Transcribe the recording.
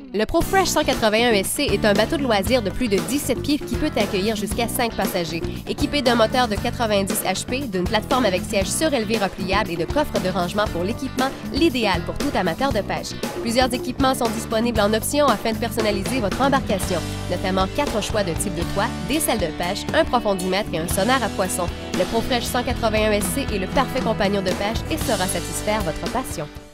Le ProFresh 181 SC est un bateau de loisirs de plus de 17 pieds qui peut accueillir jusqu'à 5 passagers. Équipé d'un moteur de 90 HP, d'une plateforme avec siège surélevé repliable et de coffres de rangement pour l'équipement, l'idéal pour tout amateur de pêche. Plusieurs équipements sont disponibles en option afin de personnaliser votre embarcation, notamment 4 choix de type de toit, des selles de pêche, un profondimètre et un sonar à poisson. Le ProFresh 181 SC est le parfait compagnon de pêche et saura satisfaire votre passion.